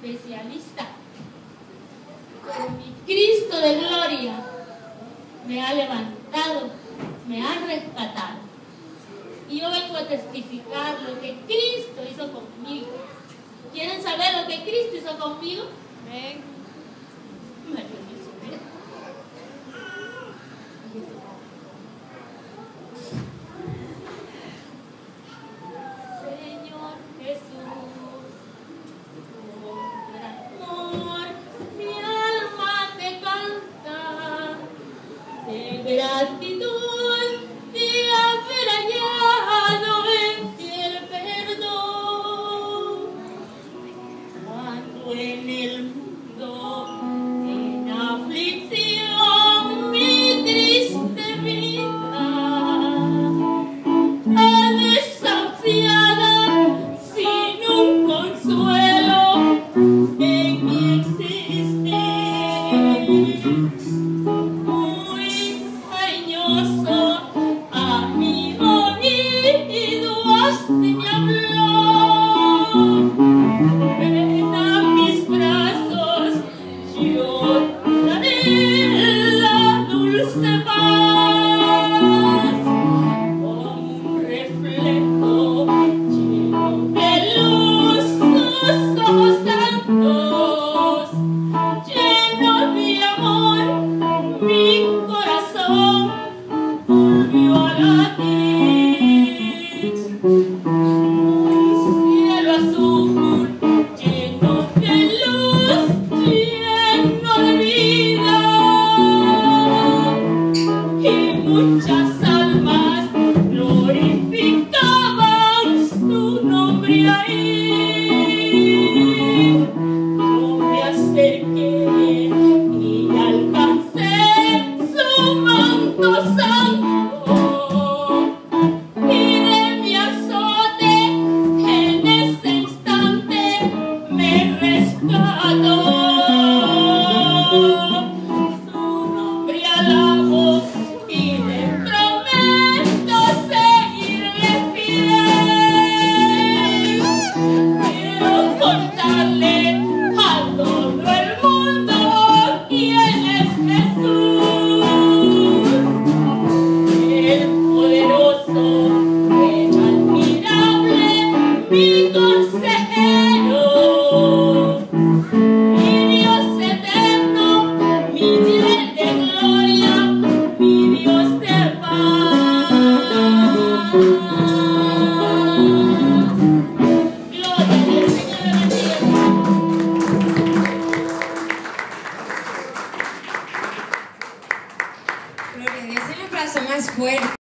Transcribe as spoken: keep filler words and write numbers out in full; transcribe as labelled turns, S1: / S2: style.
S1: especialista. Pero mi Cristo de gloria me ha levantado, me ha rescatado. Y yo vengo a testificar lo que Cristo hizo conmigo. ¿Quieren saber lo que Cristo hizo conmigo? Ven. Me permiso, ¿eh? Señor Jesús, con gran amor mi alma te canta, de gratitud de haber hallado en ti el perdón. Cuando en el mundo en aflicción mi triste vida ha desafiada sin un consuelo en mi existir. Muy cariñoso a mi oído así me habló. Ven a mis brazos, yo te daré la dulce paz. Como un reflejo lleno de luz, sus ojos santos, lleno de amor, mi corazón volvió a latir. Un cielo azul lleno de luz, lleno de vida, y muchas almas glorificaban su nombre ahí. Yo me acerqué y alcancé su manto santo, y de mi azote en ese instante me rescató. Su nombre alabo y le prometo seguirle fiel. Quiero contarle a todo el mundo quién es Jesús, el poderoso, el admirable, mi